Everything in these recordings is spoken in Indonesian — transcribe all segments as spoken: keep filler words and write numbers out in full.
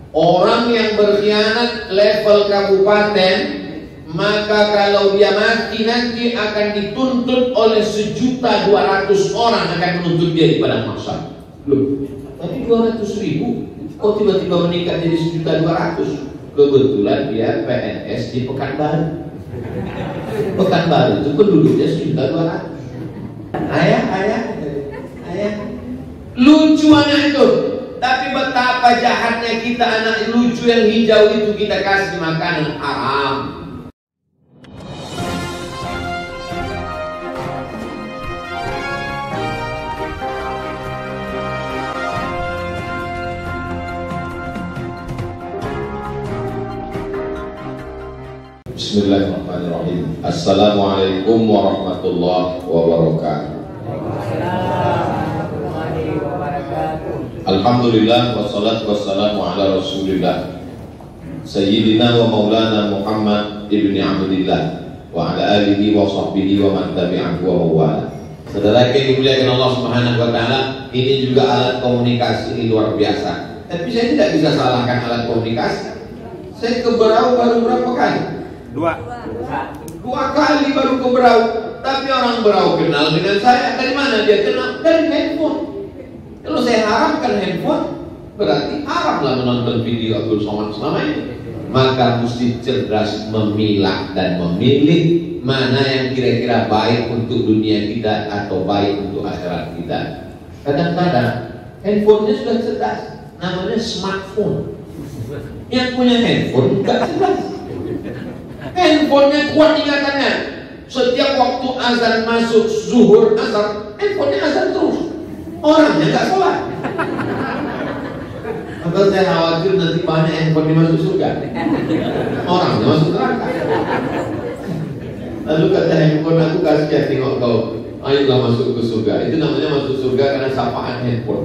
Orang yang berkhianat level kabupaten, maka kalau dia mati nanti akan dituntut oleh sejuta dua ratus orang akan menuntut dia di padang mahsyar. Loh, tadi dua ratus ribu, kok tiba-tiba meningkat jadi sejuta dua ratus? Kebetulan dia P N S di Pekanbaru. Pekanbaru itu penduduknya sejuta dua ratus. Ayah, ayah, ayah, lucu anak itu. Tapi betapa jahatnya kita, anak lucu yang hijau itu kita kasih makanan haram. Bismillahirrahmanirrahim. Assalamualaikum warahmatullahi wabarakatuh. Alhamdulillah wassalatu wassalamu ala Rasulillah Sayyidina wa maulana Muhammad ibni Abdillah wa ala alihi wa sahbihi wa man tabi'ahu wa mawala. Saudara yang dimuliakan Allah Subhanahu wa taala, ini juga alat komunikasi ini luar biasa. Tapi saya tidak bisa salahkan alat komunikasi. Saya ke Berau baru berapa kali? Dua. Dua kali baru ke Berau. Tapi orang Berau kenal dengan saya. Dari mana dia kenal? Dari handphone. Kalau saya haramkan handphone, berarti haramlah menonton video Abdul Somad selama ini. Maka mesti cerdas memilah dan memilih mana yang kira-kira baik untuk dunia kita atau baik untuk akhirat kita. Kadang-kadang handphonenya sudah cerdas, namanya smartphone. Yang punya handphone nggak cerdas. Handphonenya kuat ingatannya. Setiap waktu azan masuk zuhur asar, handphonenya azan terus. Orangnya nggak sholat. Maka saya khawatir nanti banyak handphone masuk surga, orangnya masuk neraka. Lalu kata handphone, aku kasihan tengok kau, ayolah masuk ke surga. Itu namanya masuk surga karena sapaan handphone.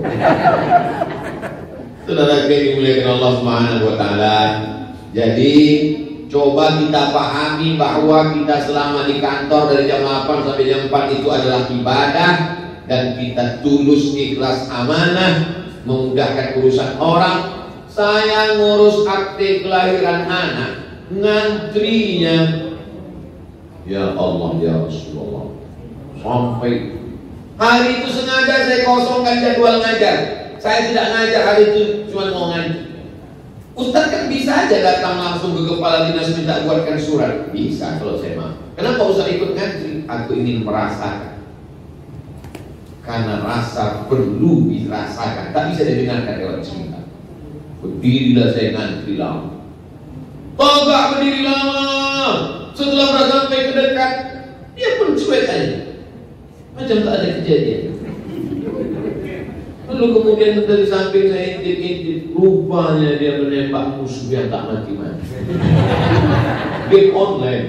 Saudara yang dimuliakan Allah Subhanahu wa taala. Jadi coba kita pahami bahwa kita selama di kantor dari jam delapan sampai jam empat itu adalah ibadah, dan kita tulus ikhlas amanah memudahkan urusan orang. Saya ngurus akte kelahiran anak, ngantrinya ya Allah ya Rasulullah sampai hari itu sengaja saya kosongkan jadwal ngajar. Saya tidak ngajar hari itu, cuma mau ngaji. Ustaz kan bisa aja datang langsung ke kepala dinas minta buatkan surat, bisa kalau saya mau. Kenapa Ustaz ikut ngantri? Aku ingin merasakan, karena rasa perlu dirasakan, tak bisa didengarkan lewat cerita. Berdirilah saya ngantri lama, Togak berdiri lama. Setelah berasa sampai ke dekat, dia pun cuek aja, macam tak ada kejadian. Lalu kemudian dari samping saya intip-intip, rupanya dia menembak musuh yang tak mati-mati. Game online.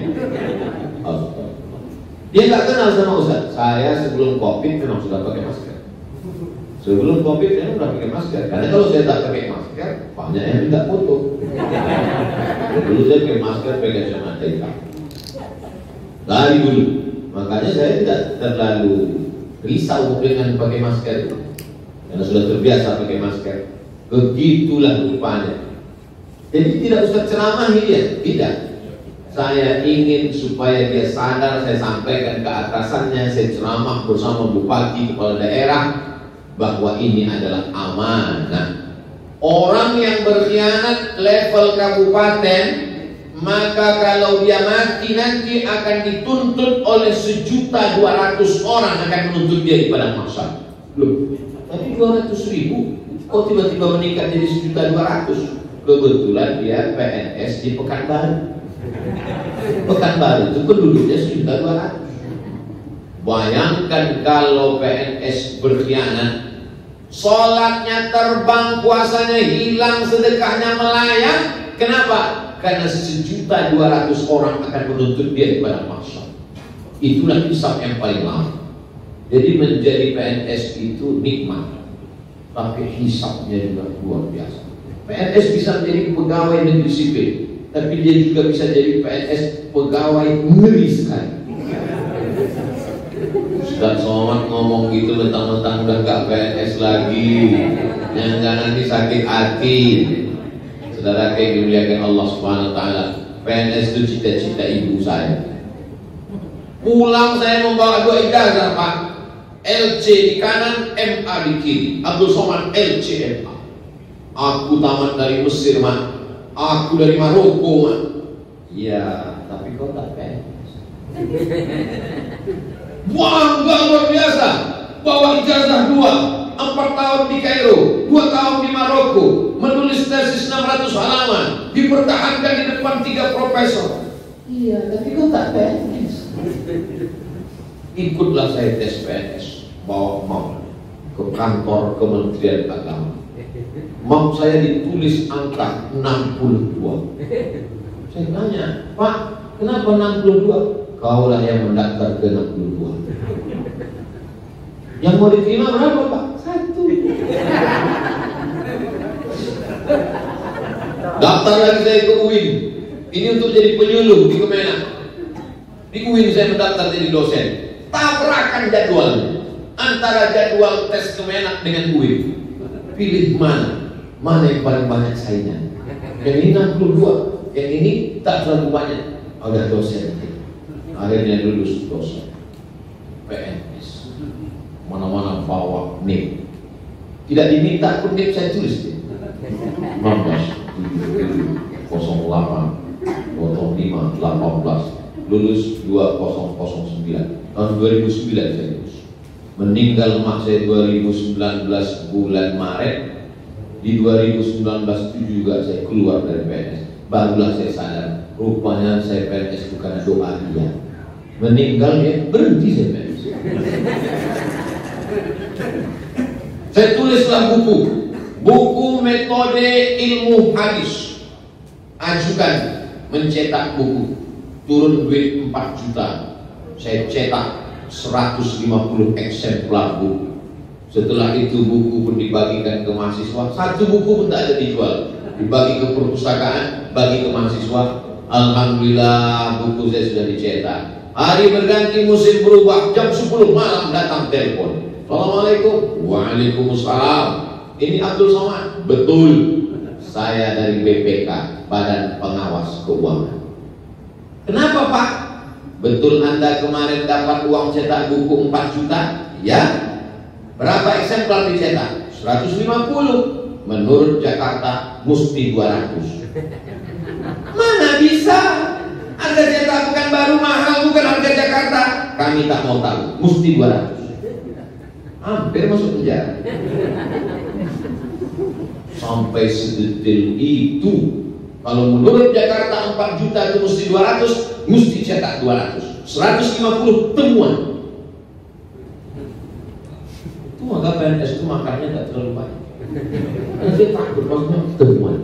Dia nggak kenal sama Ustaz. Saya sebelum Covid memang sudah pakai masker. Sebelum Covid saya sudah pakai masker. Karena kalau saya tak pakai masker, banyak yang minta foto. Dulu saya pakai masker, pakai kacamata hitam. Dari dulu. Makanya saya tidak terlalu risau dengan pakai masker itu, karena sudah terbiasa pakai masker. Begitulah rupanya. Jadi tidak usah ceramahi dia, tidak. Saya ingin supaya dia sadar, saya sampaikan ke atasannya, saya ceramah bersama bupati, kepala daerah, bahwa ini adalah amanah. Orang yang berkhianat level kabupaten, maka kalau dia mati nanti akan dituntut oleh sejuta dua ratus orang akan menuntut dia di padang mahsyar. Loh, tapi dua ratus ribu, kok tiba-tiba meningkat jadi sejuta dua ratus? Kebetulan dia P N S di Pekanbaru. Pekanbaru itu penduduknya sejuta dua ratus. Bayangkan kalau P N S berkhianat, sholatnya terbang, puasanya hilang, sedekahnya melayang. Kenapa? Karena sejuta dua ratus orang akan menuntut dia di padang mahsyar. Itulah hisab yang paling lama. Jadi menjadi P N S itu nikmat, tapi hisabnya juga luar biasa. P N S bisa menjadi pegawai negeri sipil, tapi dia juga bisa jadi P N S pegawai ngeri sekali. Ustaz Somad ngomong gitu mentang-mentang udah gak P N S lagi, jangan-jangan nanti sakit hati. Saudara yang dimuliakan Allah Subhanahu Wa Taala, P N S itu cita-cita ibu saya. Pulang saya membawa dua ijazah Pak, L C di kanan, M A di kiri. Abdul Somad L C M A. Aku tamat dari Mesir Mak, aku dari Maroko Mak. Iya, tapi kau tak P N S. Bangga luar biasa, bawa ijazah dua, empat tahun di Kairo, dua tahun di Maroko, menulis tesis enam ratus halaman, dipertahankan di depan tiga profesor. Iya, tapi kok tak P N S? Ikutlah saya tes P N S, bawa mau ke kantor Kementerian Agama. Mau saya ditulis angka enam puluh dua. Saya tanya, Pak, kenapa enam puluh dua? Kaulah yang mendaftar ke enam puluh dua. Yang mau diterima berapa Pak? Satu. Daftar lagi saya ke U I N. Ini untuk jadi penyuluh di Kemenak. Di U I N saya mendaftar jadi dosen. Tabrakan jadwalnya antara jadwal tes Kemenak dengan U I N. Pilih mana? Mana yang paling banyak saingan? Yang ini enam puluh dua, yang ini tak terlalu banyak. Ada dosen. Akhirnya lulus dosen P N S. Mana-mana bawa N I P. Tidak diminta pun N I P saya tulis dia. enam belas nol delapan nol lima delapan belas lulus dua ribu sembilan. Tahun dua ribu sembilan saya lulus. Meninggal mak saya dua ribu sembilan belas bulan Maret. Di dua ribu sembilan belas itu juga saya keluar dari P N S. Barulah saya sadar, rupanya saya P N S bukan doa dia. Meninggal ya berhenti saya P N S. Saya tulislah buku, buku metode ilmu hadis. Ajukan mencetak buku, turun duit empat juta. Saya cetak seratus lima puluh eksemplar buku. Setelah itu buku pun dibagikan ke mahasiswa. Satu buku pun tak ada dijual. Dibagi ke perpustakaan, bagi ke mahasiswa. Alhamdulillah buku saya sudah dicetak. Hari berganti, musim berubah, jam sepuluh malam datang telepon. Assalamualaikum. Waalaikumsalam. Ini Abdul Somad. Betul. Saya dari B P K, Badan Pengawas Keuangan. Kenapa Pak? Betul Anda kemarin dapat uang cetak buku empat juta? Ya. Berapa eksemplar dicetak? seratus lima puluh. Menurut Jakarta mesti dua ratus. Mana bisa? Harga cetak bukan baru mahal, bukan harga Jakarta. Kami tak mau tahu, mesti dua ratus. Hampir masuk penjara. Sampai sedetail itu. Kalau menurut Jakarta empat juta itu mesti dua ratus, mesti cetak dua ratus. seratus lima puluh temuan. Itu maka P N S itu makannya tak terlalu banyak. Saya takut maksudnya temuan.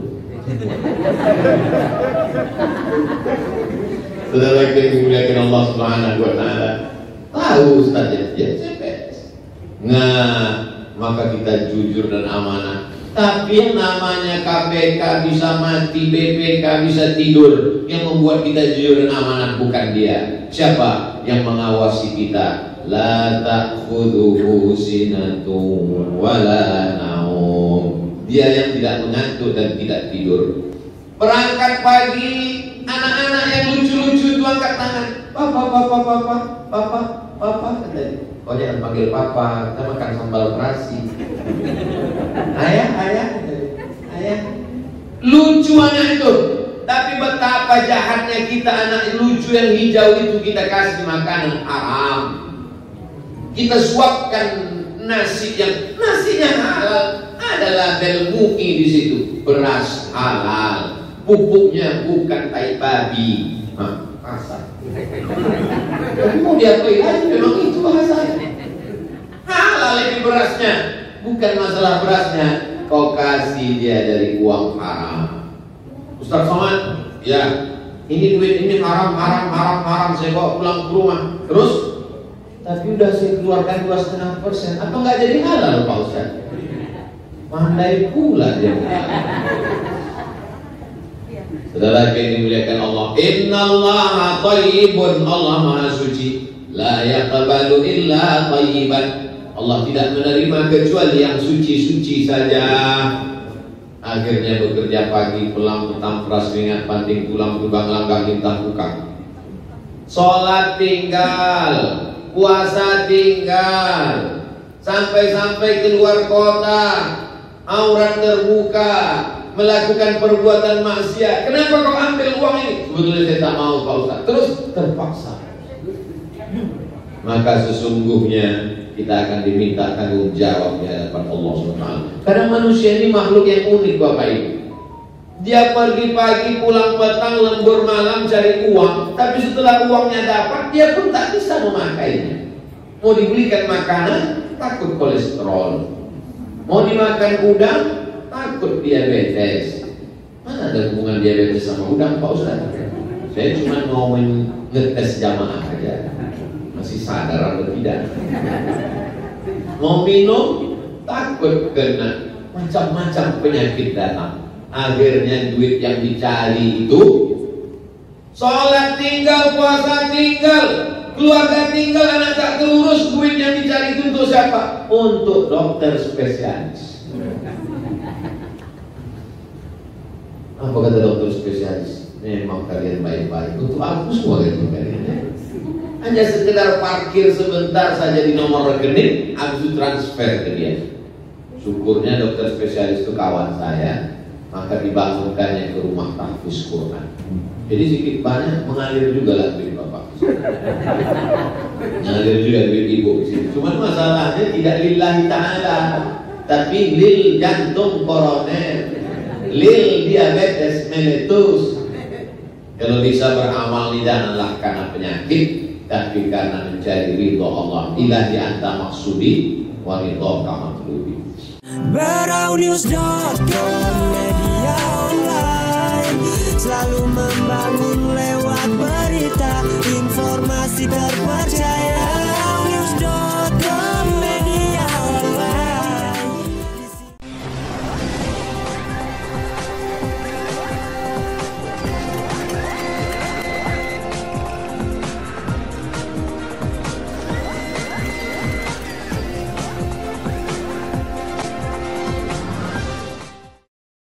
Saudara yang dimuliakan Allah Subhanahu Wa Taala, tahu Ustaz ya, saya P N S. Nah, maka kita jujur dan amanah. Tapi yang namanya K P K bisa mati, B P K bisa tidur. Yang membuat kita jujur dan amanah bukan dia. Siapa yang mengawasi kita? La ta'khudhuhu sinatun wala naum. Dia yang tidak mengantuk dan tidak tidur. Berangkat pagi, anak-anak yang lucu-lucu itu angkat tangan. Papa, papa, papa, papa, papa. Oh jangan panggil papa, kita makan sambal terasi. Ayah, ayah, ayah. Lucu anak itu. Tapi betapa jahatnya kita anak lucu yang hijau itu kita kasih makanan haram. Kita suapkan nasi yang nasinya halal, ada label M U I di situ, beras halal, pupuknya bukan tai babi. Hah, kasar. Tapi mau diapain lagi? Memang itu bahasanya. Halal ini berasnya, bukan masalah berasnya. Kau kasih dia dari uang haram. Ustaz Somad, ya, ini duit ini haram, haram, haram, haram. Saya bawa pulang ke rumah. Terus? Tapi udah saya keluarkan dua setengah persen, atau nggak jadi halal Pak Ustaz? Pandai pula dia. Saudara yang dimuliakan Allah, Innallaha thayyibun, Allah Maha Suci, la yaqbalu illa thayyiban. Allah tidak menerima kecuali yang suci-suci saja. Akhirnya bekerja pagi, pulang petang, peras ringat, banting tulang, tunggang langkah, lintah bukang. Sholat tinggal, puasa tinggal, sampai-sampai keluar kota, aurat terbuka, melakukan perbuatan maksiat. Kenapa kau ambil uang ini? Sebetulnya saya tak mau Pak Ustaz. Terus terpaksa. Maka sesungguhnya kita akan diminta tanggung jawab di hadapan Allah subhanahu wa taala. Karena manusia ini makhluk yang unik Bapak Ibu. Dia pergi pagi, pulang petang, lembur malam cari uang, tapi setelah uangnya dapat, dia pun tak bisa memakainya. Mau dibelikan makanan, takut kolesterol. Mau dimakan udang, takut diabetes. Mana ada hubungan diabetes sama udang Pak Ustaz? Saya cuma mau ngetes jamaah aja, masih sadar atau tidak. Mau minum, takut kena macam-macam penyakit datang. Akhirnya duit yang dicari itu, sholat tinggal, puasa tinggal, keluarga tinggal, anak tak terurus. Duit yang dicari itu untuk siapa? Untuk dokter spesialis. Apa kata dokter spesialis? Memang kalian baik-baik. Untuk aku semua gitu kalian. Hanya sekedar parkir sebentar saja di nomor rekening, habis itu transfer ke dia. Syukurnya dokter spesialis itu kawan saya, maka dibangunkannya ke rumah tahfiz Quran. Jadi sedikit banyak mengalir juga lah duit bapak. Mengalir juga duit ibu di sini. Cuma masalahnya tidak lillahi ta'ala, tapi lil jantung koroner, lil diabetes mellitus. Kalau bisa beramal janganlah karena penyakit, tapi karena mencari ridho Allah. Ilahi anta maksudi wa ridho ka matlubi. Baraunews dot com